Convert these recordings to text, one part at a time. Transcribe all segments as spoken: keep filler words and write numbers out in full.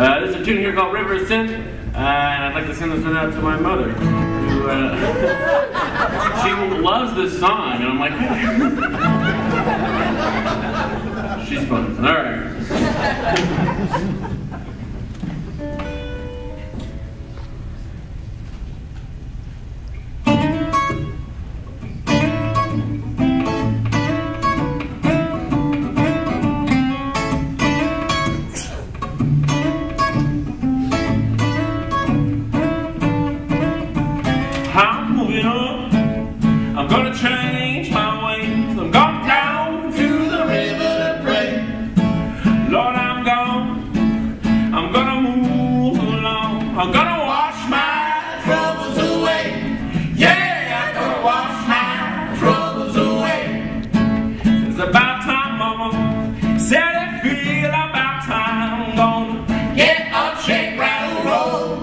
Uh, there's a tune here called River of Sin, uh, and I'd like to send this one out to my mother, who uh, she loves this song, and I'm like, she's fun. All right. I'm moving on, I'm gonna change my ways, I'm going down to the river to pray. Lord, I'm gone, I'm gonna move along, I'm gonna wash my troubles away. Yeah, I'm gonna wash my troubles away. It's about time, Mama said it feel about time. I'm gonna get up, shake, rattle, roll.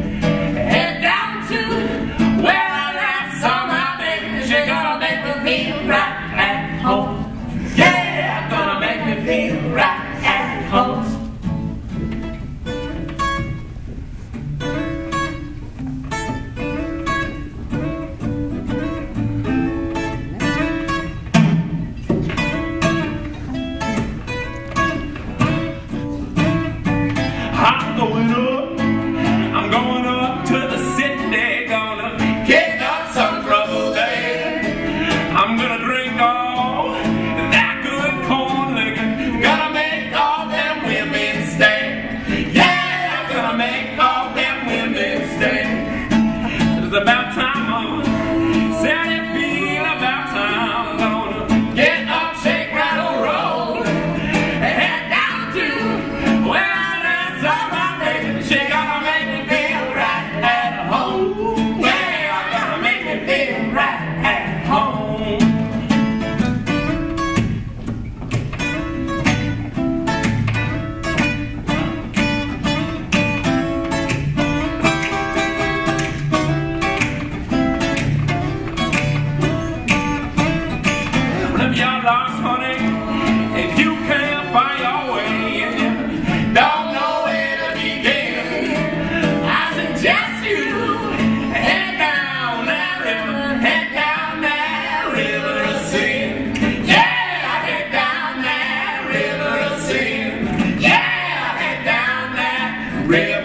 Yeah, gonna make me feel right at home. I'm going up, I'm going up to the city, gonna kick up some trouble there. I'm gonna drink all that good corn liquor, gonna make all them women stay. Yeah, I'm gonna make all them women stay. It's about time, Mama said it feel about time. Gonna get up, shake, rattle, roll, and head down to where there's all my baby. She gonna make me feel right at home. Yeah, I'm gonna make me feel right at home. You're lost, honey, if you can't find your way and you don't know where to begin, I suggest you head down that river, head down that river of sin. Yeah, head down that river of sin. Yeah, head down that river.